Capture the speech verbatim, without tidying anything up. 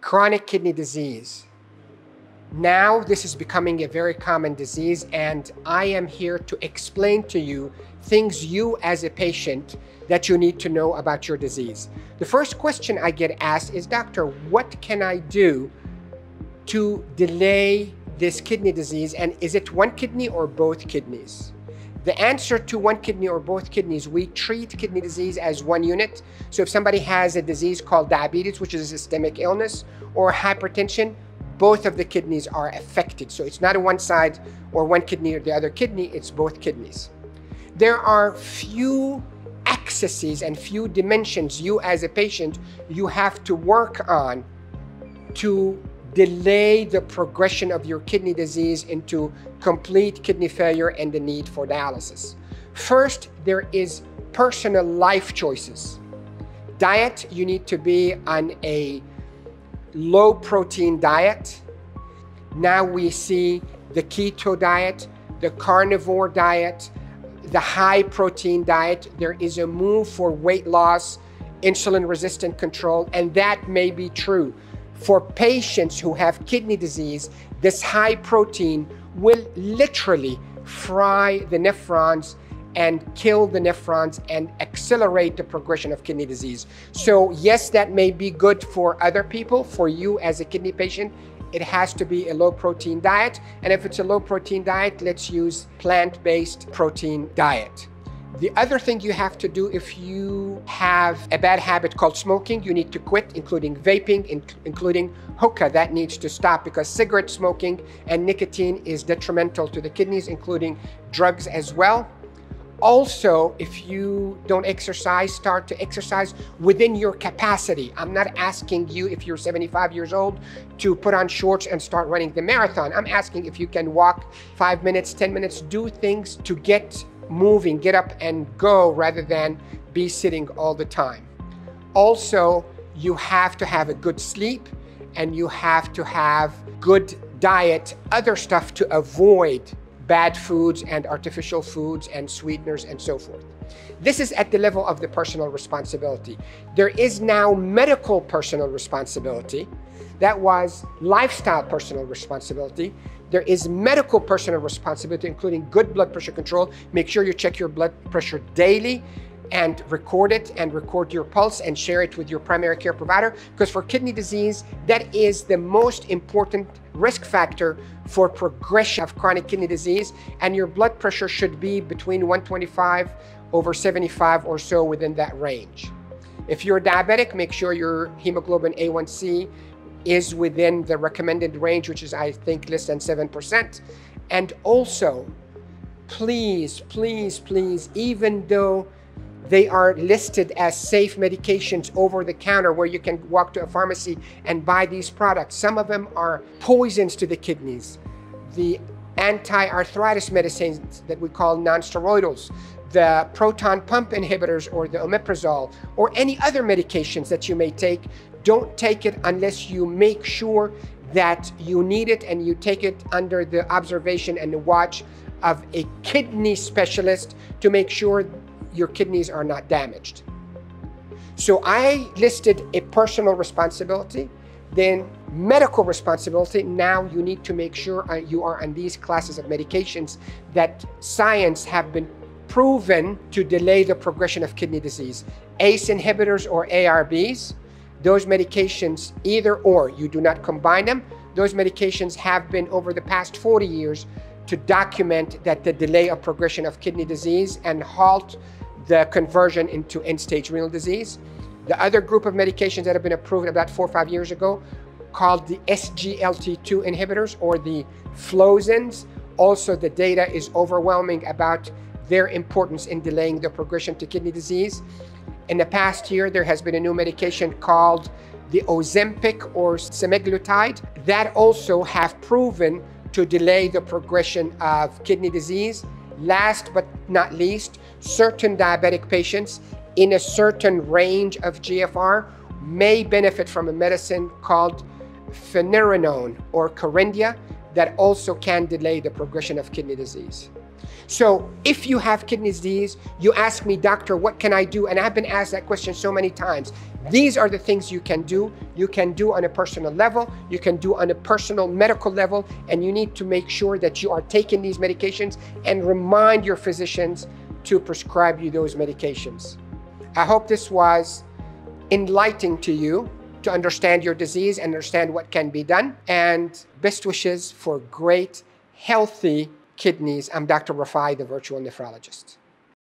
Chronic kidney disease. Now this is becoming a very common disease, and I am here to explain to you things you as a patient that you need to know about your disease. The first question I get asked is, doctor, what can I do to delay this kidney disease, and is it one kidney or both kidneys? The answer to one kidney or both kidneys, we treat kidney disease as one unit. So if somebody has a disease called diabetes, which is a systemic illness, or hypertension, both of the kidneys are affected. So it's not a one side or one kidney or the other kidney, it's both kidneys. There are few axes and few dimensions you as a patient, you have to work on to delay the progression of your kidney disease into complete kidney failure and the need for dialysis. First, there is personal life choices. Diet, you need to be on a low protein diet. Now we see the keto diet, the carnivore diet, the high protein diet. There is a move for weight loss, insulin resistant control, and that may be true. For patients who have kidney disease, this high protein will literally fry the nephrons and kill the nephrons and accelerate the progression of kidney disease. So yes, that may be good for other people. For you as a kidney patient, it has to be a low protein diet. And if it's a low protein diet, let's use plant-based protein diet. The other thing you have to do, if you have a bad habit called smoking, you need to quit, including vaping, in, including hookah. That needs to stop because cigarette smoking and nicotine is detrimental to the kidneys, including drugs as well. Also, if you don't exercise, start to exercise within your capacity. I'm not asking you, if you're seventy-five years old, to put on shorts and start running the marathon. I'm asking if you can walk five minutes, ten minutes, do things to get moving, get up and go rather than be sitting all the time. Also, you have to have a good sleep and you have to have good diet, other stuff to avoid bad foods and artificial foods and sweeteners and so forth. This is at the level of the personal responsibility. There is now medical personal responsibility. That was lifestyle personal responsibility. There is medical personal responsibility, including good blood pressure control. Make sure you check your blood pressure daily and record it and record your pulse and share it with your primary care provider, because for kidney disease, that is the most important risk factor for progression of chronic kidney disease, and your blood pressure should be between one twenty-five over seventy-five or so, within that range. If you're diabetic, make sure your hemoglobin A one C is within the recommended range, which is, I think, less than seven percent. And also, please, please, please, even though they are listed as safe medications over the counter where you can walk to a pharmacy and buy these products, some of them are poisons to the kidneys. The anti-arthritis medicines that we call non-steroidals, the proton pump inhibitors or the omeprazole, or any other medications that you may take, don't take it unless you make sure that you need it and you take it under the observation and the watch of a kidney specialist to make sure your kidneys are not damaged. So I listed a personal responsibility, then medical responsibility. Now you need to make sure you are on these classes of medications that science have been proven to delay the progression of kidney disease. A C E inhibitors or A R Bs, those medications, either or, you do not combine them. Those medications have been, over the past forty years, to document that the delay of progression of kidney disease and halt the conversion into end-stage renal disease. The other group of medications that have been approved about four or five years ago, called the S G L T two inhibitors or the flozins. Also, the data is overwhelming about their importance in delaying the progression to kidney disease. In the past year, there has been a new medication called the Ozempic or Semaglutide that also have proven to delay the progression of kidney disease. Last but not least, certain diabetic patients in a certain range of G F R may benefit from a medicine called finerenone or Kerendia that also can delay the progression of kidney disease. So if you have kidney disease, you ask me, doctor, what can I do? And I've been asked that question so many times. These are the things you can do. You can do on a personal level, you can do on a personal medical level, and you need to make sure that you are taking these medications and remind your physicians to prescribe you those medications. I hope this was enlightening to you to understand your disease and understand what can be done. And best wishes for great, healthy kidneys. I'm Doctor Rifai, the virtual nephrologist.